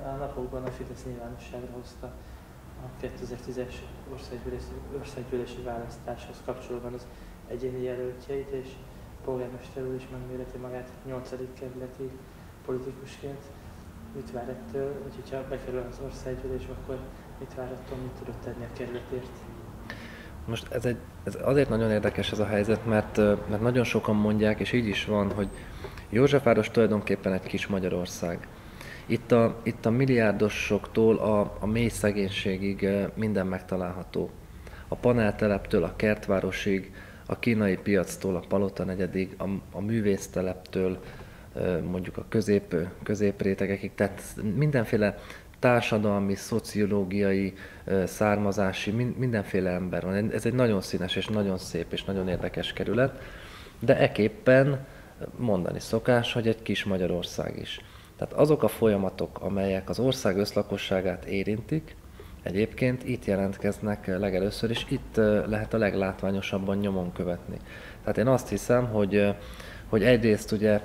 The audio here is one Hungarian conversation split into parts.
A napokban a Fidesz nyilvánosságra hozta a 2010-es országgyűlési választáshoz kapcsolatban az egyéni jelöltjeit, és polgármester úr is megméreti magát 8. kerületi politikusként. Mit vár ettől, vagy hogyha bekerül az országgyűlésbe, akkor mit vár attól, mit tudott tenni a kerületért? Most ez azért nagyon érdekes ez a helyzet, mert nagyon sokan mondják, és így is van, hogy Józsefváros tulajdonképpen egy kis Magyarország. Itt a milliárdosoktól a mély szegénységig minden megtalálható. A panelteleptől a kertvárosig, a kínai piactól a Palota negyedig, a művészteleptől mondjuk a középrétegekig, tehát mindenféle társadalmi, szociológiai, származási, mindenféle ember van. Ez egy nagyon színes és nagyon szép és nagyon érdekes kerület, de ekképpen mondani szokás, hogy egy kis Magyarország is. Tehát azok a folyamatok, amelyek az ország összlakosságát érintik, egyébként itt jelentkeznek legelőször, és itt lehet a leglátványosabban nyomon követni. Tehát én azt hiszem, hogy egyrészt ugye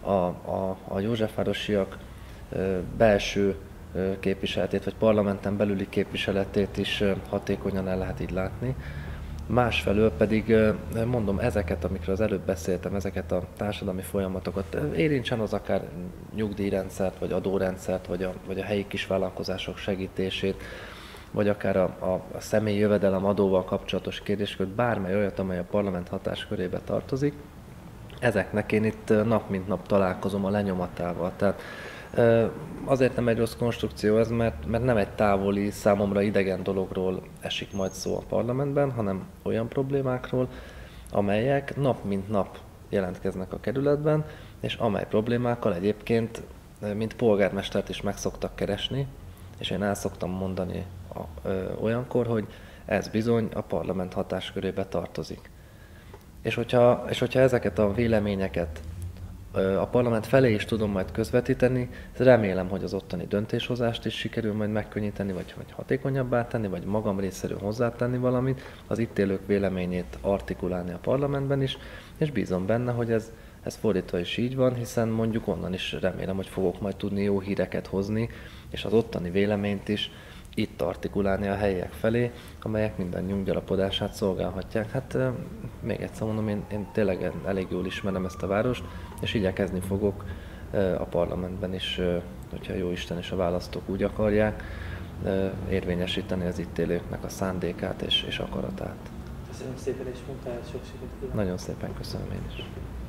a józsefvárosiak belső képviseletét, vagy parlamenten belüli képviseletét is hatékonyan el lehet így látni. Másfelől pedig mondom, ezeket, amikről az előbb beszéltem, ezeket a társadalmi folyamatokat, érintsen az akár nyugdíjrendszert, vagy adórendszert, vagy a helyi kisvállalkozások segítését, vagy akár a személyi jövedelem adóval kapcsolatos kérdéskört, bármely olyat, amely a parlament hatáskörébe tartozik, ezeknek én itt nap mint nap találkozom a lenyomatával. Tehát azért nem egy rossz konstrukció ez, mert nem egy távoli, számomra idegen dologról esik majd szó a parlamentben, hanem olyan problémákról, amelyek nap mint nap jelentkeznek a kerületben, és amely problémákkal egyébként, mint polgármestert is meg szoktak keresni, és én el szoktam mondani olyankor, hogy ez bizony a parlament hatáskörébe tartozik. És hogyha ezeket a véleményeket a parlament felé is tudom majd közvetíteni, remélem, hogy az ottani döntéshozást is sikerül majd megkönnyíteni, vagy hatékonyabbá tenni, vagy magam részéről hozzátenni valamit, az itt élők véleményét artikulálni a parlamentben is, és bízom benne, hogy ez fordítva is így van, hiszen mondjuk onnan is remélem, hogy fogok majd tudni jó híreket hozni, és az ottani véleményt is itt artikulálni a helyiek felé, amelyek mindannyiunk gyarapodását szolgálhatják. Hát még egyszer mondom, én tényleg elég jól ismerem ezt a várost, és igyekezni fogok a parlamentben is, hogyha jó Isten és a választók úgy akarják, érvényesíteni az itt élőknek a szándékát és akaratát. Köszönöm szépen, és munkáját sok sikert kívánok. Nagyon szépen köszönöm én is.